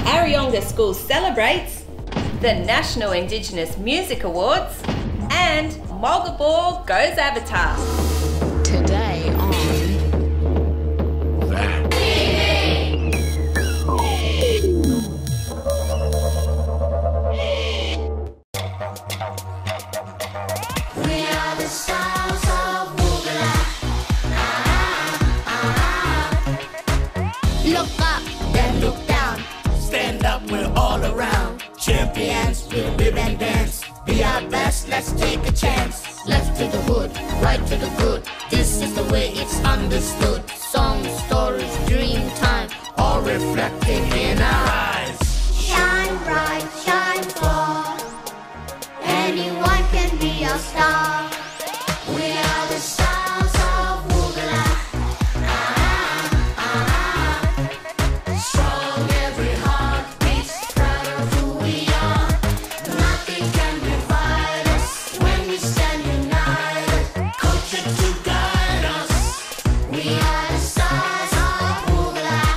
Areyonga School celebrates the National Indigenous Music Awards and Mulga Bore goes Avatar. Today on VAMP. We are the stars of Wugularr. Look up, then look down. Stand up, we're all around. Champions, we'll live and dance. Be our best, let's take a chance. Left to the hood, right to the good. This is the way it's understood. Songs, stories, dream time, all reflected in our eyes. Shine bright, shine far. Anyone can be a star. We are the stars of Wugularr. Strong every heart beats, proud of who we are. Nothing can divide us when we stand united. Culture to guide us. We are the stars of Wugularr.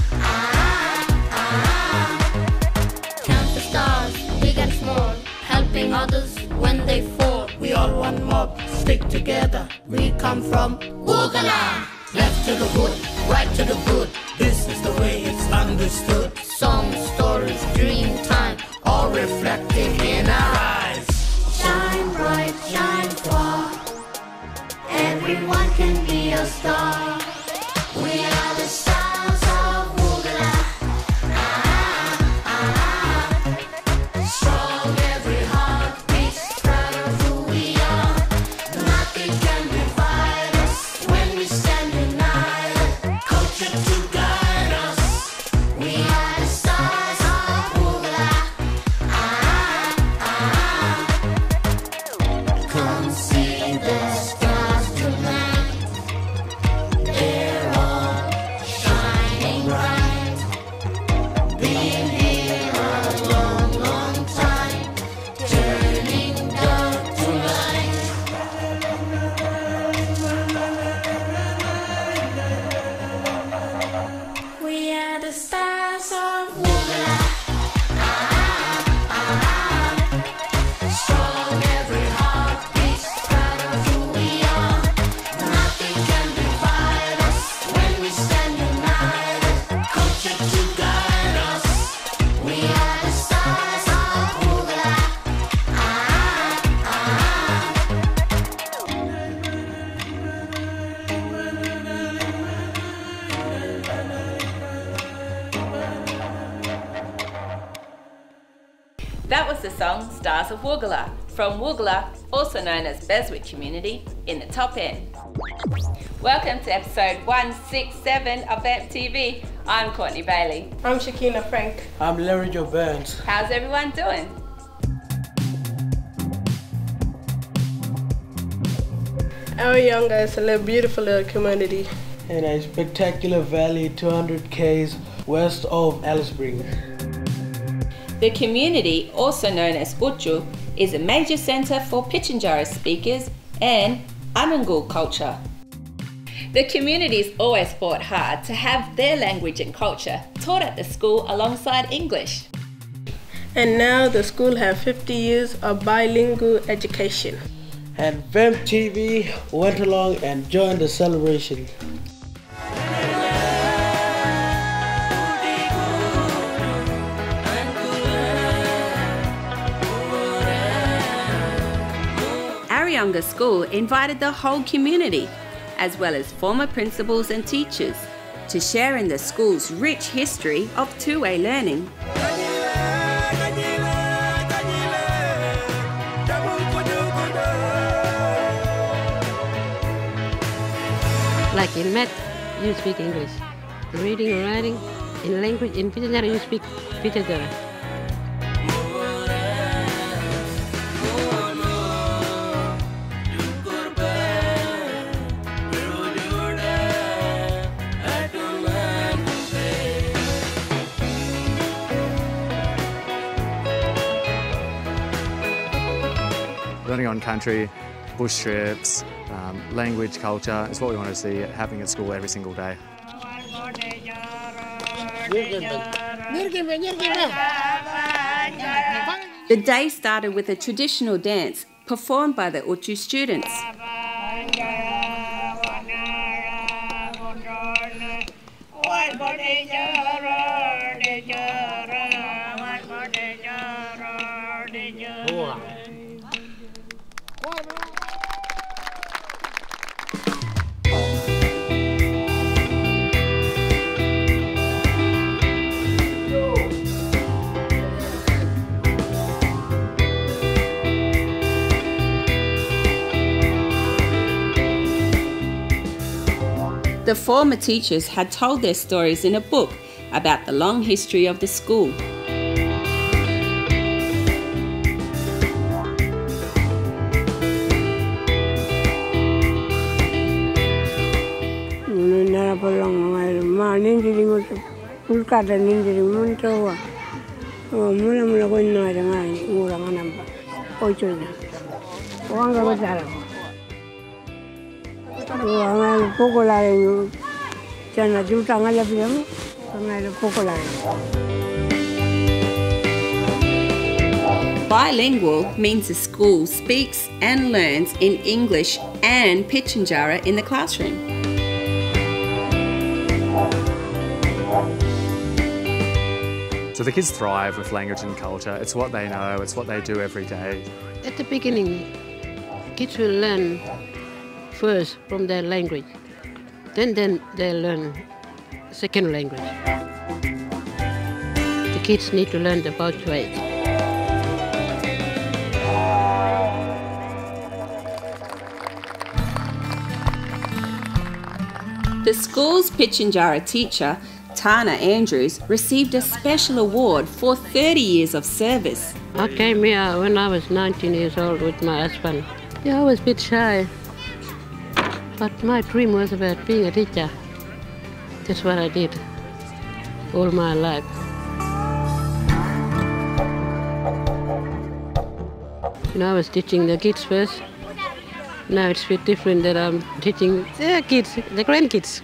Count the stars, big and small, helping others when they fall. We all one mob, stick together. We come from Wugularr. Left to the hood, right to the good. This is the way it's understood. Songs, stories, dream time, all reflected in our eyes. Shine bright, shine far. Everyone can be a star. We are the stars of Wugularr. Strong every heart beats, proud of who we are. Nothing can divide us when we stand united. Culture to guide us. We are the stars of Wugularr. Come see the stars tonight. They're all shining bright. Been here a long, long time, turning dark to light. We are the stars of Wugularr. Strong every heart beats, proud of who we are. Nothing can divide us when we stand united. Culture to guide us. We are the stars of Wugularr. That was the song Stars of Wugularr from Wugularr, also known as Beswick community, in the top end. Welcome to episode 167 of VAMP TV. I'm Courtney Bailey. I'm Shakina Frank. I'm Larry Joe Burns. How's everyone doing? Areyonga is a beautiful little community. In a spectacular valley 200 k's west of Alice Springs. The community, also known as Utju, is a major centre for Pitjantjatjara speakers and Anangul culture. The community's always fought hard to have their language and culture taught at the school alongside English. And now the school have 50 years of bilingual education. And VAMP TV went along and joined the celebration. Areyonga School invited the whole community, as well as former principals and teachers, to share in the school's rich history of two-way learning. Like in math, you speak English. Reading or writing, in language, in Pitjantjatjara, you speak Pitjantjatjara. Learning on country, bush trips, language, culture is what we want to see happening at school every single day. The day started with a traditional dance performed by the Uchu students. The former teachers had told their stories in a book about the long history of the school. Bilingual means the school speaks and learns in English and Pitjantjatjara in the classroom. So the kids thrive with language and culture. It's what they know, it's what they do every day. At the beginning, kids will learn first from their language. Then they learn second language. The kids need to learn the both ways. The school's Pitjantjatjara teacher, Tana Andrews, received a special award for 30 years of service. I came here when I was 19 years old with my husband. Yeah, I was a bit shy, but my dream was about being a teacher. That's what I did all my life. I was teaching the kids first. Now it's a bit different that I'm teaching the kids, the grandkids.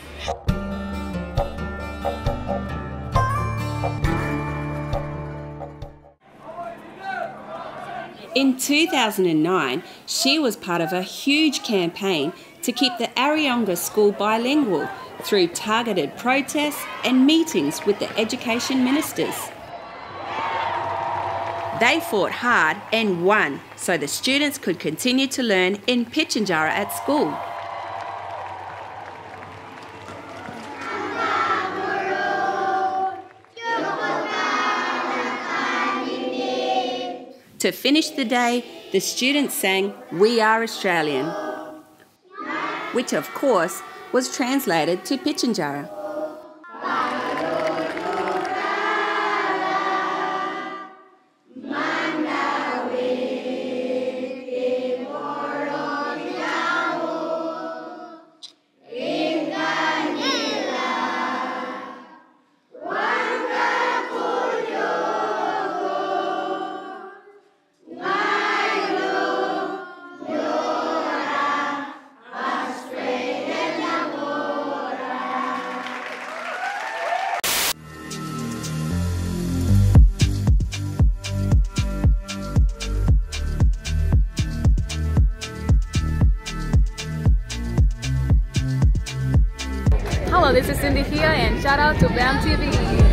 In 2009, she was part of a huge campaign to keep the Areyonga School bilingual through targeted protests and meetings with the education ministers. They fought hard and won so the students could continue to learn in Pitjantjatjara at school. To finish the day, the students sang "We Are Australian," which of course was translated to Pitjantjatjara. Hello, this is Cindy here, and shout out to VAMP TV.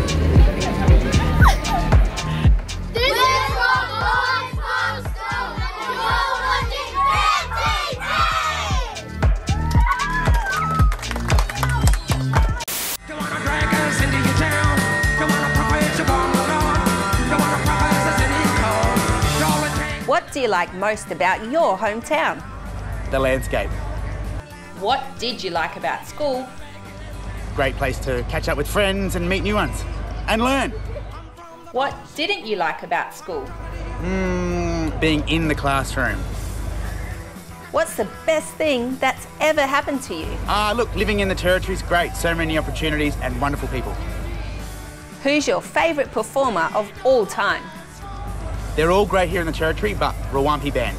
What do you like most about your hometown? The landscape. What did you like about school? Great place to catch up with friends and meet new ones. And learn. What didn't you like about school? Being in the classroom. What's the best thing that's ever happened to you? Look, living in the territory is great. So many opportunities and wonderful people. Who's your favourite performer of all time? They're all great here in the territory, but Rawampi Band.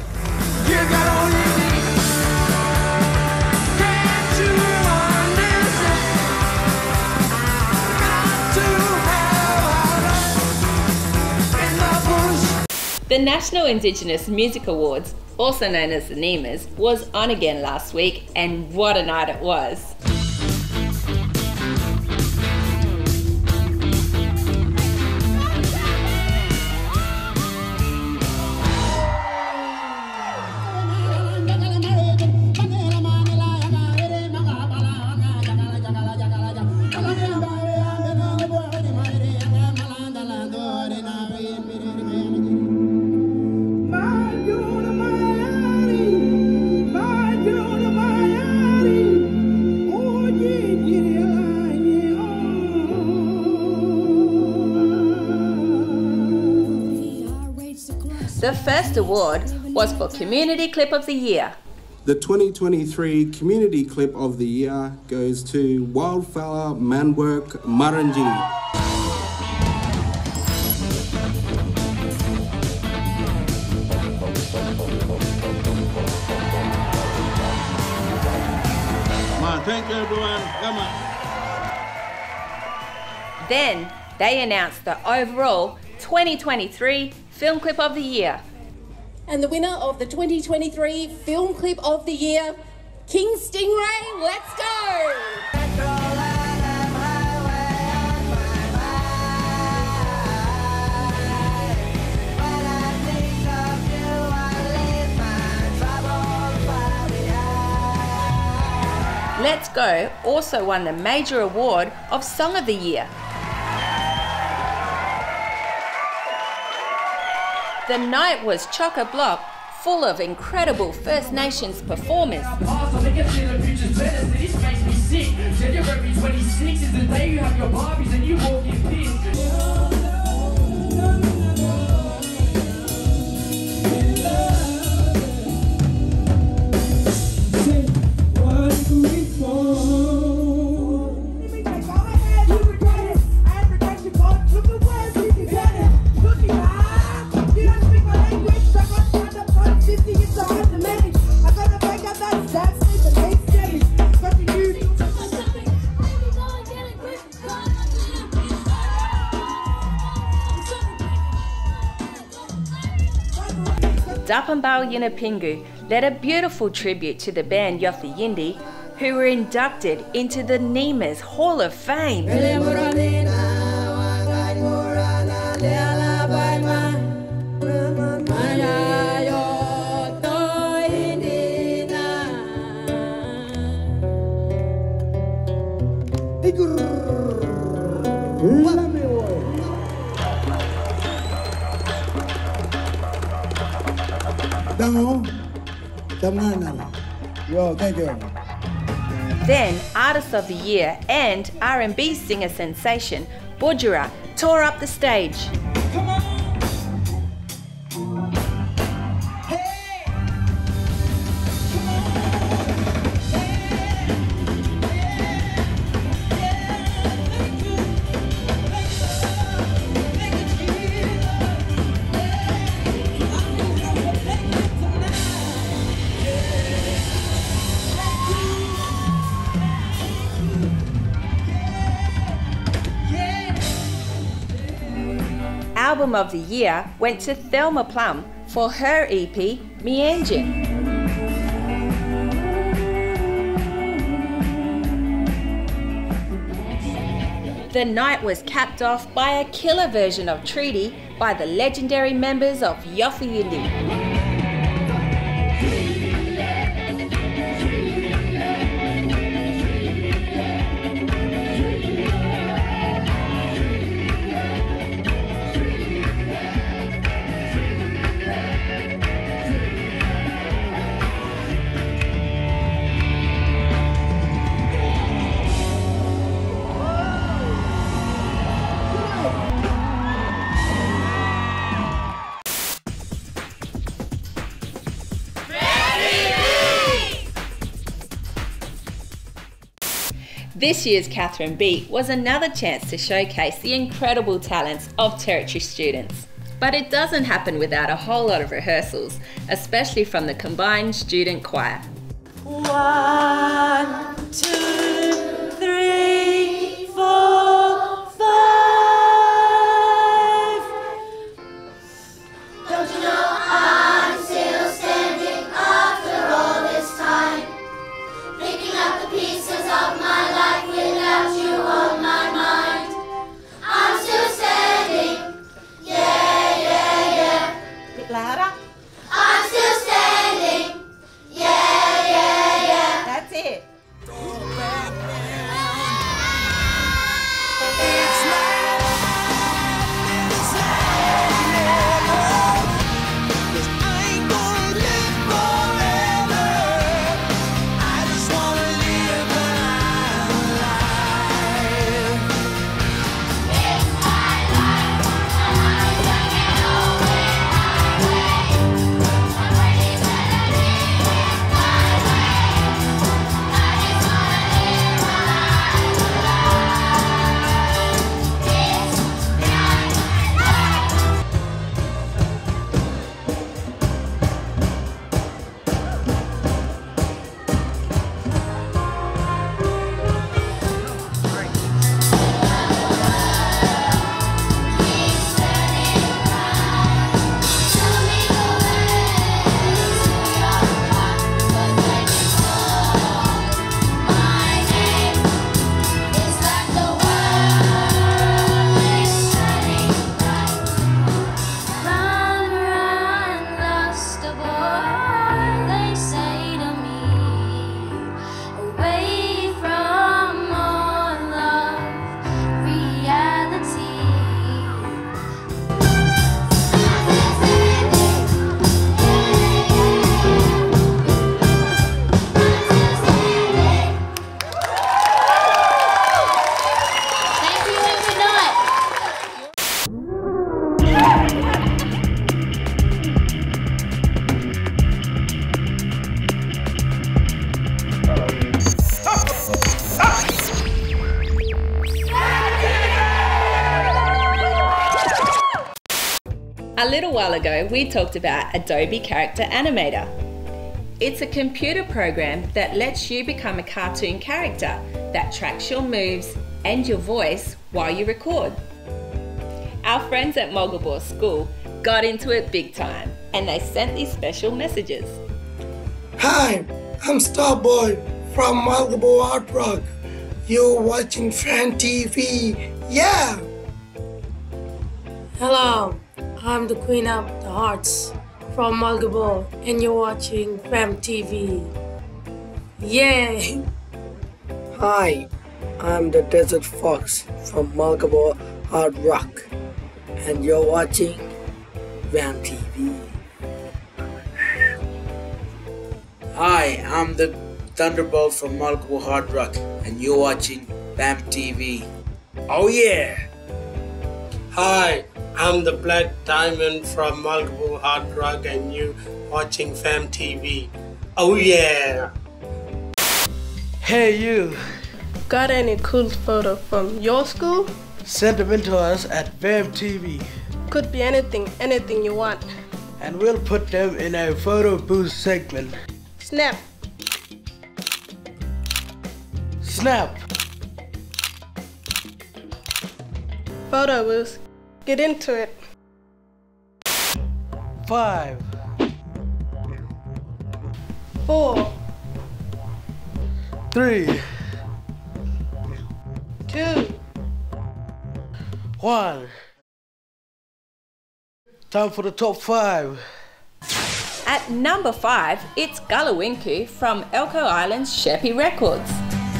The National Indigenous Music Awards, also known as the NIMAs, was on again last week, and what a night it was. The first award was for Community Clip of the Year. The 2023 Community Clip of the Year goes to Wildfire Manwurrk Marangi. Thank you, everyone. Come on. Then they announced the overall 2023 Film Clip of the Year. And the winner of the 2023 Film Clip of the Year, King Stingray. Let's go! Let's Go also won the major award of Song of the Year. The night was chock-a-block, full of incredible First Nations performers. Dhapanbal Yunupingu led a beautiful tribute to the band Yothu Yindi, who were inducted into the NIMAs Hall of Fame. Thank you. Then, Artist of the Year and R&B singer sensation Budjerah tore up the stage. Album of the Year went to Thelma Plum for her EP, Me Engine. The night was capped off by a killer version of Treaty by the legendary members of Yothu Yindi. This year's Katherine Beat was another chance to showcase the incredible talents of Territory students. But it doesn't happen without a whole lot of rehearsals, especially from the combined student choir. 1, 2, 3, 4, 5. Don't you know A little while ago, we talked about Adobe Character Animator. It's a computer program that lets you become a cartoon character that tracks your moves and your voice while you record. Our friends at Mulga Bore School got into it big time, and they sent these special messages. Hi, I'm Starboy from Mulga Bore Artwork. You're watching VAMP TV, yeah! Hello, I'm the Queen of the Hearts from Mulga Bore, and you're watching VAMP TV. Yay! Hi, I'm the Desert Fox from Mulga Bore Artwork, and you're watching VAMP TV. Hi, I'm the Thunderbolt from Mulga Bore Artwork, and you're watching VAMP TV. Oh yeah! Hi, I'm the Black Diamond from Mulga Bore Artwork, and you watching VAMP TV. Oh yeah! Hey you! Got any cool photo from your school? Send them in to us at VAMP TV. Could be anything you want. And we'll put them in a photo booth segment. Snap. Snap. Photo booth. Get into it. 5, 4, 3, 2, 1. Time for the top 5. At number 5, it's Gulawinku from Elko Island's Sheppy Records.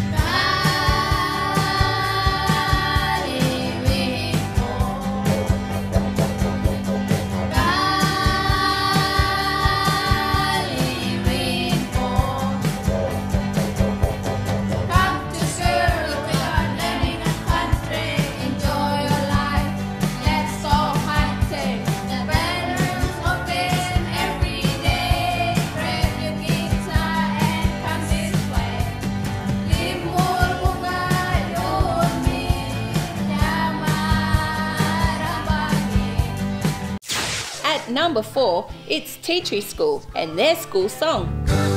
At number 4, it's Tea Tree School and their school song.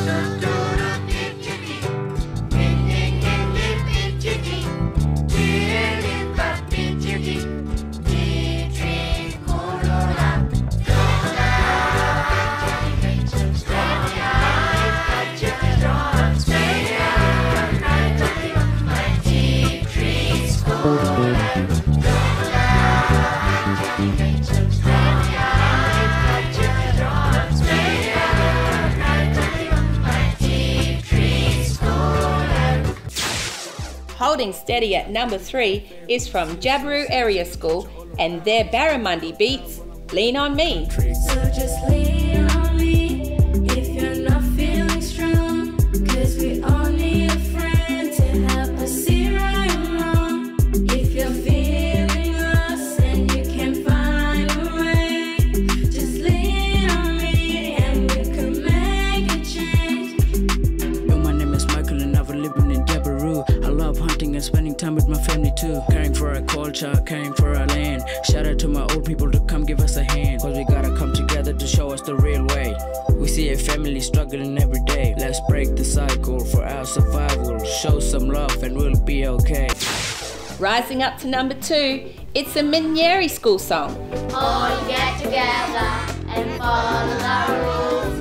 Holding steady at number 3 is from Jabiru Area School and their Barramundi beats, Lean On Me. So just lean on me if you're not feeling strong, 'cause we all need a friend to help us see right and wrong. If you're feeling lost and you can't find a way, just lean on me and we can make a change. Yo, my name is Michael and I've been living in Jabiru. I love hunting and spending time with my family too. Caring for our culture, caring for our land. Shout out to my old people to come give us a hand, 'cause we gotta come together to show us the real way. We see a family struggling every day. Let's break the cycle for our survival. Show some love and we'll be okay. Rising up to number 2, it's a Minyeri school song. All get together and follow the rules.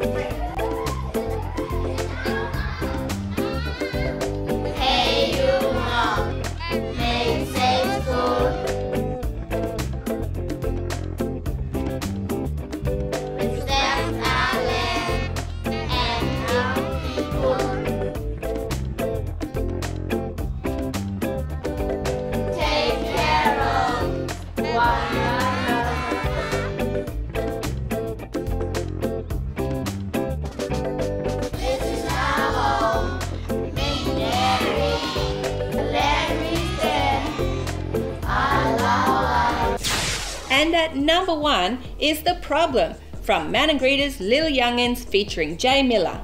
Hey you mom, make safe school. Respect our land and our people. Take care of one another. This is our home, Minyeri. Let me stand. Allah. And at number 1 is The Problem from Manangreda's Lil Youngins featuring Jay Miller.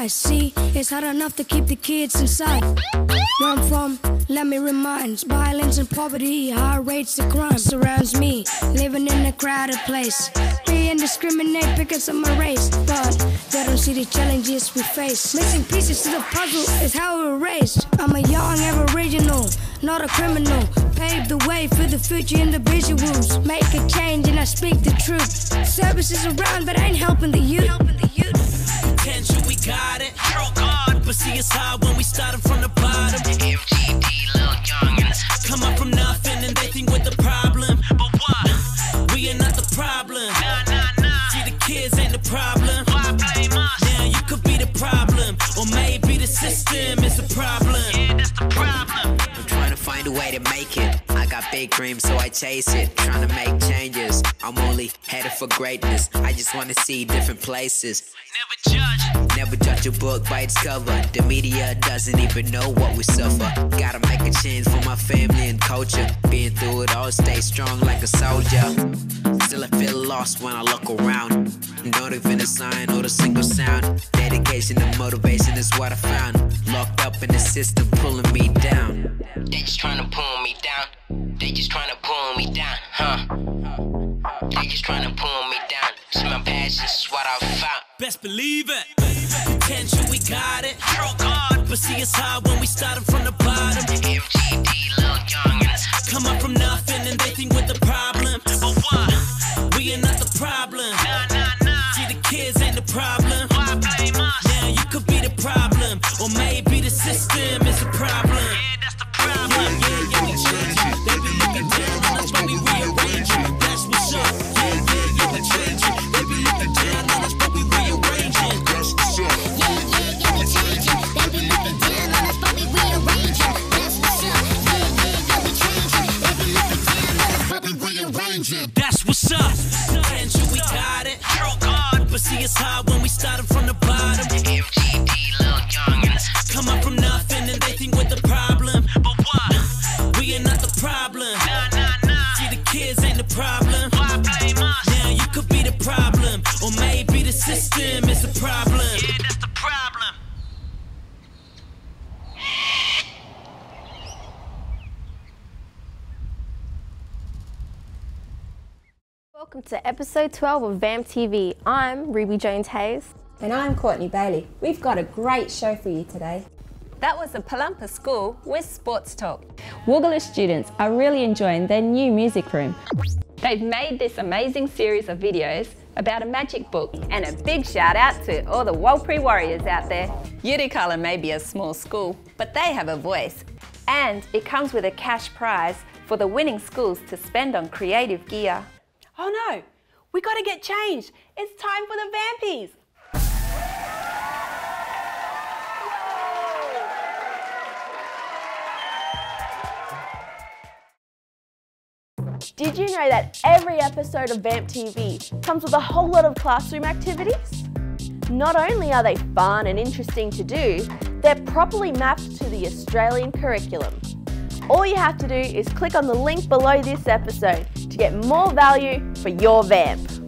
nice. See, it's hard enough to keep the kids inside. Where I'm from, let me remind, violence and poverty, high rates of crime surrounds me, living in a crowded place. Being discriminated because of my race, but they don't see the challenges we face. Missing pieces to the puzzle is how we were raised. I'm a young Aboriginal, not a criminal. Pave the way for the future individuals. Make a change and I speak the truth. Services around but ain't helping the youth. Potential, we got it. Oh God, but see it's hard when we started from the bottom. MGD, little youngins come up from nothing and they think we're the problem. But what? We are not the problem. Nah. See the kids ain't the problem. Why blame us? Now you could be the problem, or maybe the system is the problem. Yeah, that's the problem. I'm trying to find a way to make it. I got big dreams, so I chase it. Trying to make changes. I'm only headed for greatness. I just want to see different places. Never judge a book by its cover. The media doesn't even know what we suffer. Gotta make a change for my family and culture. Being through it all, stay strong like a soldier. Still I feel lost when I look around. Not even a sign or a single sound. Dedication and motivation is what I found. Locked up in the system, pulling me down. They just trying to pull me down. They just trying to pull me down, huh? They just trying to pull me down. It's my passion, it's what I found. Best believe it. Potential, we got it. Oh God, but see it's hard when we started from the bottom. MGD, little youngins come up from nothing and they think we're the problem. But what? We are not the problem. Nah. See the kids ain't the problem. Why blame us? Now you could be the problem, or maybe the system is the problem. Yeah, that's the problem. Yeah, we change it. They be looking down on us, but we rearrange it. That's what's up. Yeah, we change it. They be looking down on us, but we rearrange it. That's what's up. Yeah, we change it. They be looking down on us, but we rearrange it. That's what's up. Yeah, we change it. They be looking down on us, but we rearrange it. That's what's up. Potential, we got it. Oh God, but see it's hard when we started from the bottom. MGD, little youngins come up from nothing and they think we're the problem. But what? We are not the problem. Nah. See the kids ain't the problem. Why blame us? Now you could be the problem, or maybe the system is the problem. Yeah, that's the problem. Welcome to episode 12 of VAMP TV. I'm Ruby Jones Hayes. And I'm Courtney Bailey. We've got a great show for you today. That was the Palumpa School with Sports Talk. Wugularr students are really enjoying their new music room. They've made this amazing series of videos about a magic book. And a big shout out to all the Warlpiri warriors out there. Wugularr may be a small school, but they have a voice. And it comes with a cash prize for the winning schools to spend on creative gear. Oh no, we gotta get changed. It's time for the Vampies. Did you know that every episode of VAMP TV comes with a whole lot of classroom activities? Not only are they fun and interesting to do, they're properly mapped to the Australian curriculum. All you have to do is click on the link below this episode to get more value for your VAMP.